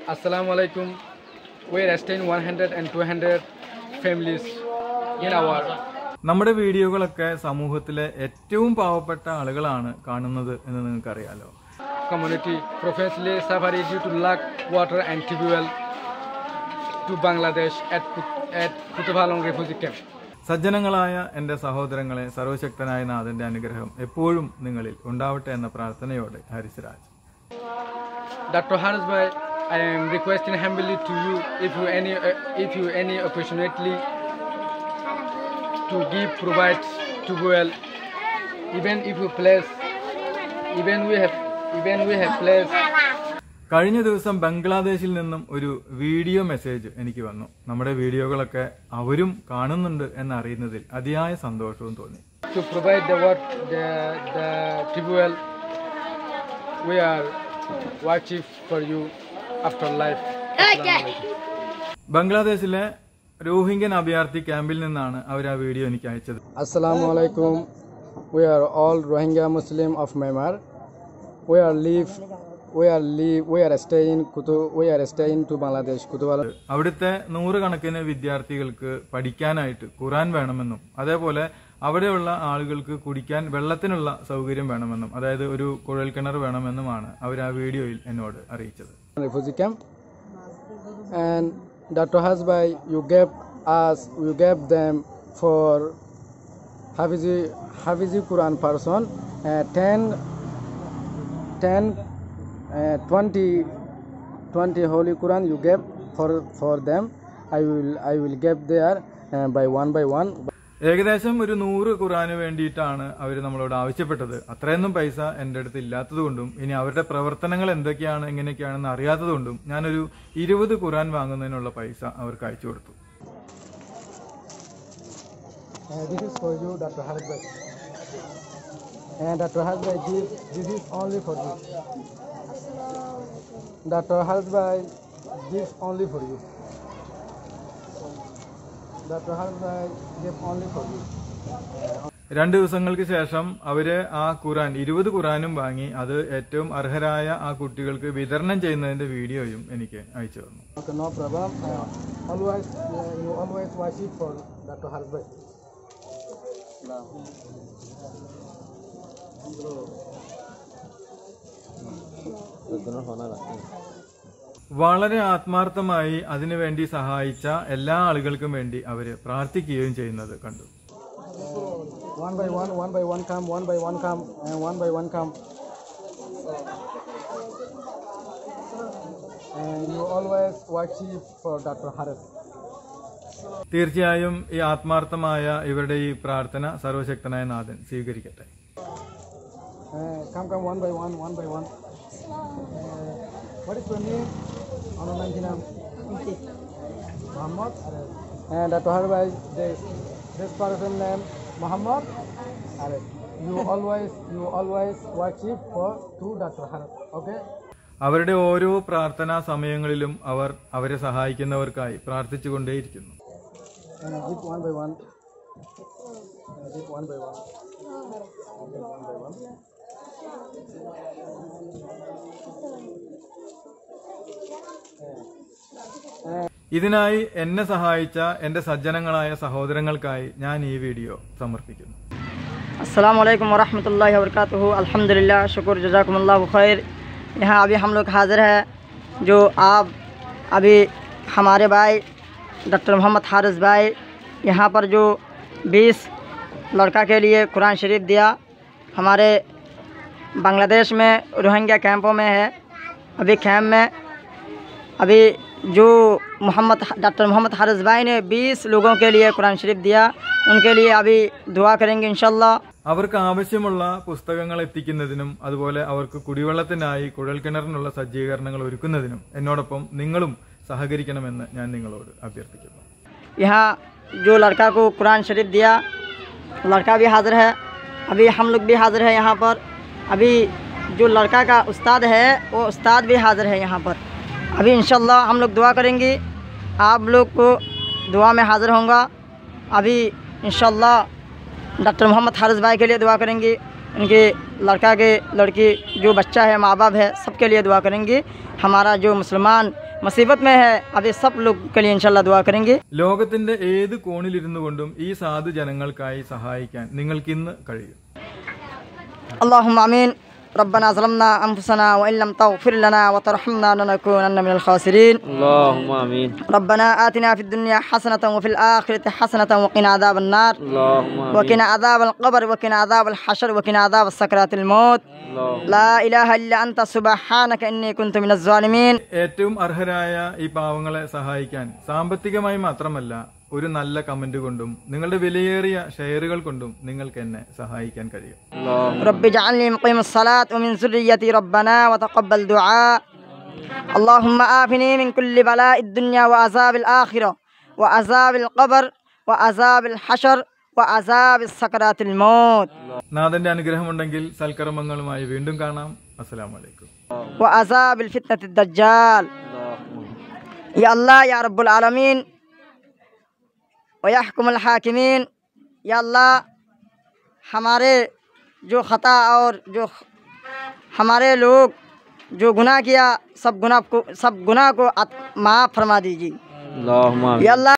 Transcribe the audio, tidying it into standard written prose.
Assalamu alaikum. We are staying 100 and 200 families in our. നമ്മുടെ വീഡിയോകളൊക്കെ സമൂഹത്തിലെ ഏറ്റവും പാവപ്പെട്ട ആളുകളാണ് കാണുന്നത് എന്ന് നിങ്ങൾക്കറിയാലോ. Community professionally suffering due to lack water and TBL to Bangladesh at Kutupalong refugee camp. സജ്ജനങ്ങളായ എൻ്റെ സഹോദരങ്ങളെ, സർവശക്തനായ നാഥന്റെ അനുഗ്രഹം എപ്പോഴും നിങ്ങളിൽ ഉണ്ടാവട്ടെ എന്ന പ്രാർത്ഥനയോടെ ഹരിസ്രാജ്. Dr. Haris bhai, I am requesting humbly to you if you any opportunity to provide to well, even we have place. കഴിഞ്ഞ ദിവസം ബംഗ്ലാദേശിൽ നിന്നും ഒരു വീഡിയോ മെസ്സേജ് എനിക്ക് വന്നു. നമ്മുടെ വീഡിയോകളൊക്കെ അവരും കാണുന്നുണ്ട് എന്നറിയുന്നതിൽ അതിയായ സന്തോഷവും തോന്നി. To provide the well, we are watching for you after life. ബംഗ്ലാദേശിലെ റോഹിംഗ്യൻ അഭയാർത്ഥി ക്യാമ്പിൽ നിന്നാണ് അവർ ആ വീഡിയോ എനിക്ക് അയച്ചത്. Assalamu alaikum. We are all Rohingya Muslim of Myanmar. We are staying to Bangladesh. അവിടുത്തെ നൂറുകണക്കിന് വിദ്യാർത്ഥികൾക്ക് പഠിക്കാനായിട്ട് ഖുർആൻ വേണമെന്നും അതേപോലെ അവിടെയുള്ള ആളുകൾക്ക് കുടിക്കാൻ വെള്ളത്തിനുള്ള സൗകര്യം വേണമെന്നും അതായത് ഒരു കുഴൽക്കിണർ വേണമെന്നുമാണ് അവർ ആ വീഡിയോയിൽ എന്നോട് അറിയിച്ചത്. Refugee camp. And Dr. Hasbai, you gave them for Hafizi Quran person 20 Holy Quran you gave for them. I will give there by one. ഏകദേശം ഒരു 100 ഖുർആന് വേണ്ടിയിട്ടാണ് അവർ നമ്മളോട് ആവശ്യപ്പെട്ടത്. അത്രയൊന്നും പൈസ എൻ്റെ അടുത്ത് ഇല്ലാത്തതുകൊണ്ടും ഇനി അവരുടെ പ്രവർത്തനങ്ങൾ എന്തൊക്കെയാണ് എങ്ങനെയൊക്കെയാണെന്ന് അറിയാത്തതുകൊണ്ടും ഞാനൊരു 20 ഖുർആൻ വാങ്ങുന്നതിനുള്ള പൈസ അവർക്ക് അയച്ചു കൊടുത്തു. This is for you, Dr. Hasbai. And Dr. Hasbai, this is only for you. Dr. Hasbai, this only for you. Dr. Hasbai, give only for you. 2 ദിവസങ്ങൾക്ക് ശേഷം അവര് ആ ഖുർആൻ 20 ഖുർആനും വാങ്ങി അത് ഏറ്റവും അർഹരായ ആ കുട്ടികൾക്ക് വിതരണം ചെയ്യുന്നതിന്റെ വീഡിയോയും എനിക്ക് അയച്ചു തന്നു. Okay, no problem. You always watch it for Dr. Hasbai. വളരെ ആത്മാർത്ഥമായി അതിനുവേണ്ടി സഹായിച്ച എല്ലാ ആളുകൾക്കും വേണ്ടി അവര് പ്രാർത്ഥിക്കുകയും ചെയ്യുന്നത് കണ്ടു. One by one come, and one by one come. And you always watch it for Dr. Haris. തീർച്ചയായും ഈ ആത്മാർത്ഥമായ ഇവരുടെ ഈ പ്രാർത്ഥന സർവശക്തനായ നാഥൻ സ്വീകരിക്കട്ടെ. Come one by one. What is your name? Muhammad. And Dr. Harbai, this person name Muhammad. You always watch it for to Dr. Harbai. Okay? അവരുടെ ഓരോ പ്രാർത്ഥനാ സമയങ്ങളിലും അവർ അവരെ സഹായിക്കുന്നവർക്കായി പ്രാർത്ഥിച്ചുകൊണ്ടേയിരിക്കുന്നു. One by one. ഇതിനായി എന്നെ സഹായിച്ച എന്റെ സജ്ജനങ്ങളായ സഹോദരങ്ങൾക്കായി ഞാൻ ഈ വീഡിയോ സമർപ്പിക്കുന്നു. अस्सलामु अलैकुम वरहमतुल्लाहि वबरकातुहू. अल्हम्दुलिल्लाह, शुक्र, जज़ाकुमुल्लाहु खैर. यहाँ अभी हम लोग हाज़िर है जो आप अभी हमारे भाई डॉक्टर मोहम्मद हारिस भाई यहाँ पर जो 20 लड़का के लिए कुरान शरीफ दिया. हमारे बांग्लादेश में रोहिंग्या कैंपों में है. अभी कैंप में अभी जो डॉक्टर मोहम्मद हारिस भाई ने 20 लोगों के लिए कुरान शरीफ दिया. उनके लिए अभी दुआ करेंगे इंशाअल्लाह. അവർക്ക് ആവശ്യമുള്ള പുസ്തകങ്ങൾ എത്തിക്കുന്നതിനും അതുപോലെ അവർക്ക് കുടിവെള്ളത്തിനായി കുഴൽക്കിണറിനുള്ള സജ്ജീകരണങ്ങൾ ഒരുക്കുന്നതിനും എന്നോടൊപ്പം നിങ്ങളും സഹകരിക്കണമെന്ന് ഞാൻ നിങ്ങളോട് അഭ്യർത്ഥിക്കുന്നു. यहाँ जो लड़का को कुरान शरीफ दिया लड़का भी हाज़िर है. अभी हम लोग भी हाज़िर है यहाँ पर. अभी जो लड़का का उस्ताद है वो उस्ताद भी हाज़िर है यहाँ पर. अभी इंशाअल्लाह हम लोग दुआ करेंगे. आप लोग को दुआ में हाज़िर होंगे. अभी इंशाअल्लाह डॉक्टर मोहम्मद हारिस भाई के लिए दुआ करेंगे. उनके लड़का के लड़की जो बच्चा है माँ बाप है सबके लिए दुआ करेंगे. हमारा जो मुसलमान मुसीबत में है। अभी सब लोग के लिए इंशाल्लाह दुआ करेंगे। ലോകത്തിന്റെ ഏത് കോണിലിരുന്നു കൊണ്ടും ഈ സാധു ജനങ്ങൾക്കായി സഹായിക്കാൻ നിങ്ങൾക്ക് ഇന്ന് കഴിയും. अल्लाहुम्मा आमीन। रब्बना ज़लमना अनफुसना व इन लम तगफिर लना व तरहमना लनकूनन्न मिनल खासिरीन। अल्लाहुम्मा आमीन। रब्बना आतिना फिद दुनिया हसनतन व फिल आखिरति हसनतन व क़िना अज़ाबन नार व क़िना अज़ाबल क़ब्र व क़िना अज़ाबल हशर व क़िना अज़ाब सकरातिल मौत। ला इलाहा इल्ला अंत सुब्हानക ഇന്നി കുന്തു മിനസ് ളാലിമീൻ। ഏറ്റവും അർഹരായ ഈ പാവങ്ങളെ സഹായിക്കാൻ സാമ്പത്തികമായി മാത്രമല്ല, ഒരു നല്ല കമന്റ് കൊണ്ടും നിങ്ങളുടെ വിലയേറിയ ഷെയറുകൾ കൊണ്ടും നിങ്ങൾക്ക് എന്നെ സഹായിക്കാൻ കഴിയും. റബ്ബി ജഅൽനി മുഖീമസ് സ്വലാത്ത് വ മിൻ സുർരിയതി റബ്ബനാ വ തഖബ്ബൽ ദുആ. അല്ലാഹുമ്മ ആഫിനി മിൻ കുല്ലി ബലാഇദ് ദുനിയ വ അസാബിൽ ആഖിറ വ അസാബിൽ ഖബർ വ അസാബിൽ ഹശർ വ അസാബിസ് സകറാത്തിൽ മൗത്ത്. നാഥന്റെ അനുഗ്രഹമുണ്ടെങ്കിൽ സൽക്കർമ്മങ്ങളുമായി വീണ്ടും കാണാം. അസ്സലാമു അലൈക്കും. വ അസാബിൽ ഫിത്നത്തിദ് ദജ്ജാൽ. യാ അല്ലാഹ് യാ റബ്ബുൽ ആലമീൻ वयहकुमुल हाकिमीन। या अल्लाह, हमारे जो ख़ता और जो हमारे लोग जो गुनाह किया सब गुनाह को माफ़ फरमा दीजिए। या अल्लाह।